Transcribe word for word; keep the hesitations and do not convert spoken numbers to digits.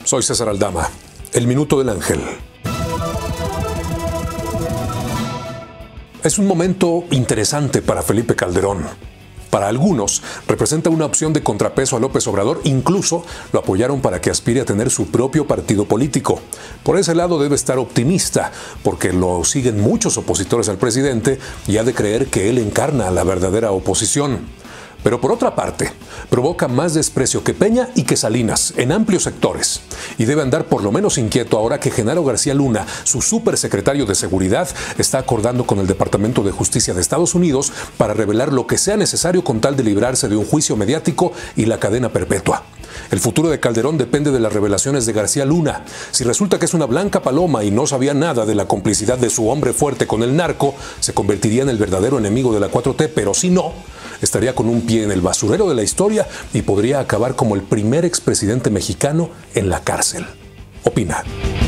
Soy César Aldama. El Minuto del Ángel. Es un momento interesante para Felipe Calderón. Para algunos, representa una opción de contrapeso a López Obrador, incluso lo apoyaron para que aspire a tener su propio partido político. Por ese lado debe estar optimista, porque lo siguen muchos opositores al presidente y ha de creer que él encarna a la verdadera oposición. Pero por otra parte, provoca más desprecio que Peña y que Salinas en amplios sectores. Y debe andar por lo menos inquieto ahora que Genaro García Luna, su supersecretario de Seguridad, está acordando con el Departamento de Justicia de Estados Unidos para revelar lo que sea necesario con tal de librarse de un juicio mediático y la cadena perpetua. El futuro de Calderón depende de las revelaciones de García Luna. Si resulta que es una blanca paloma y no sabía nada de la complicidad de su hombre fuerte con el narco, se convertiría en el verdadero enemigo de la cuatro T, pero si no, estaría con un pie en el basurero de la historia y podría acabar como el primer expresidente mexicano en la cárcel. Opina.